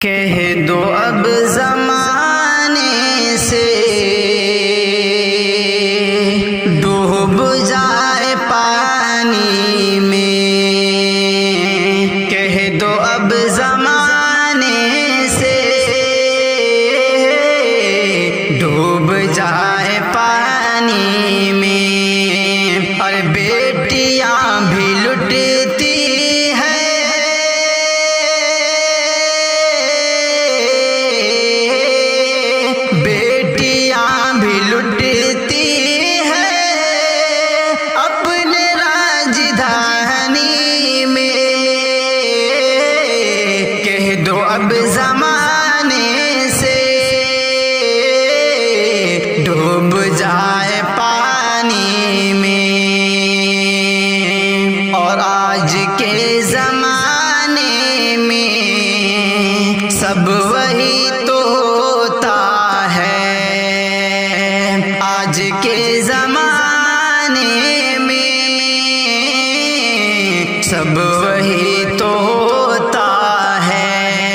کہہ دو اب زمانے سے ڈوب جائے پانی میں، کہہ دو اب زمانے سے ڈوب جائے پانی میں، اور بیٹیاں بھی لٹتی اب زمانے سے ڈوب جائے پانی میں، اور آج کے زمانے میں سب وہی تو ہوتا ہے، آج کے زمانے میں سب وہی تو ہوتا ہے۔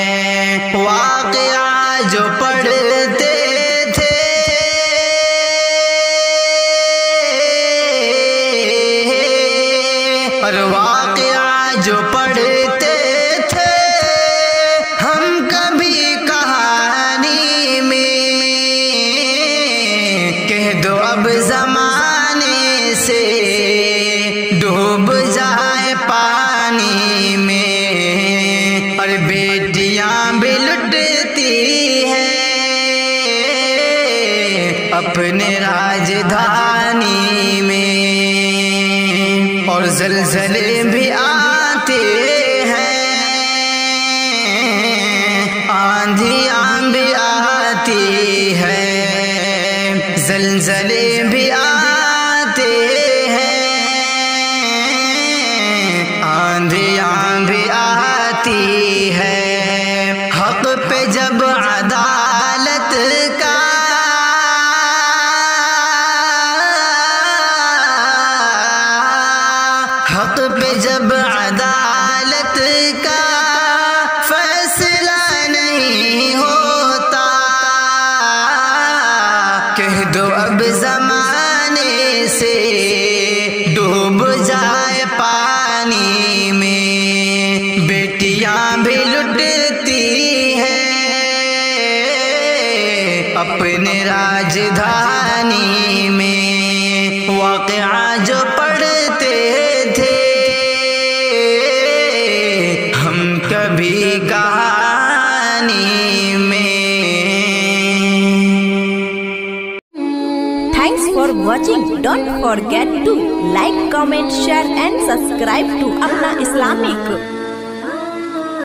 واقعہ جو پڑھتے تھے اور واقعہ جو پڑھتے تھے ہم کبھی کہانی میں، کہہ دو اب زمانے سے ڈوب جائے پانی میں، اور بیٹیاں بھی لٹتی ہیں اپنے راجدھانی میں، اور زلزلے بھی آتے ہیں، آندھیاں بھی آتی ہے، زلزلے بھی آتے ہیں، آندھیاں بھی آتی ہے۔ حق پہ جب عدالت کا حق پہ جب عدالت کا فیصلہ نہیں ہوتا، کہہ دو اب زمانے سے ڈوب جائے پانی میں، بیٹیاں بھی لٹتی ہیں اپنے راجدھانی میں۔ واقعہ جو پڑھتے تھے ہم کبھی کہانی میں۔ Thanks for watching. Don't forget to like, comment, share and subscribe to Apna Islamic.